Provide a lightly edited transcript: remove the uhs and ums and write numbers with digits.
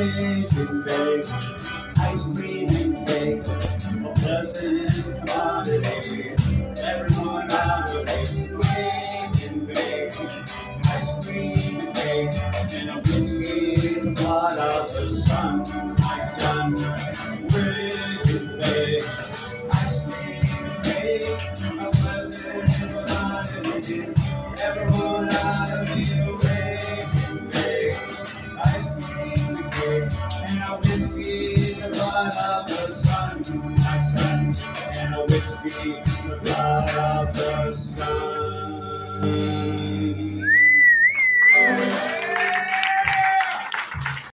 baking bake, ice cream and cake, a pleasant commodity. Everyone out of it, baking bake, ice cream and cake, and a whiskey to blot out the sun. My son, baking bake, ice cream and cake, a pleasant commodity. Everyone out of here, baking bake, ice cream and cake, and a whiskey to blot out the sun. My son, and a whiskey to blot out the sun.